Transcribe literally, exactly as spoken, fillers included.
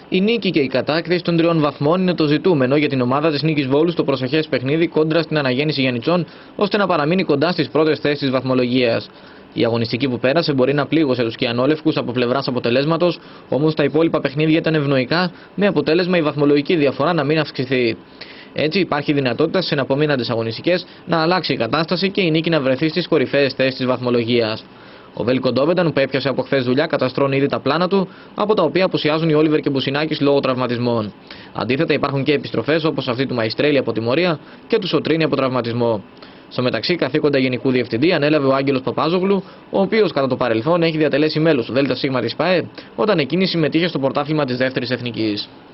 Η νίκη και η κατάκτηση των τριών βαθμών είναι το ζητούμενο για την ομάδα της Νίκης Βόλου στο προσεχές παιχνίδι κόντρα στην Αναγέννηση Γιαννητσών, ώστε να παραμείνει κοντά στις πρώτες θέσεις της βαθμολογίας. Η αγωνιστική που πέρασε μπορεί να πλήγωσε τους κιανόλευκους από πλευράς αποτελέσματος, όμως τα υπόλοιπα παιχνίδια ήταν ευνοϊκά, με αποτέλεσμα η βαθμολογική διαφορά να μην αυξηθεί. Έτσι, υπάρχει δυνατότητα στις εναπομείναντες αγωνιστικές να αλλάξει η κατάσταση και η νίκη να βρεθεί στις κορυφαίες θέσεις της βαθμολογίας. Ο Βέλκο Ντόβενταν, που έπιασε από χθες δουλειά, καταστρώνει ήδη τα πλάνα του, από τα οποία απουσιάζουν οι Όλιβερ και Μπουσινάκης λόγω τραυματισμών. Αντίθετα, υπάρχουν και επιστροφές όπως αυτή του Μαϊστρέλη από τιμωρία και του Σωτρίνη από τραυματισμό. Στο μεταξύ, καθήκοντα γενικού διευθυντή ανέλαβε ο Άγγελος Παπάζογλου, ο οποίος κατά το παρελθόν έχει διατελέσει μέλος του ΔΣ της ΠΑΕ, όταν εκείνη συμμετείχε στο πρωτάθλημα της δεύτερης εθνικής.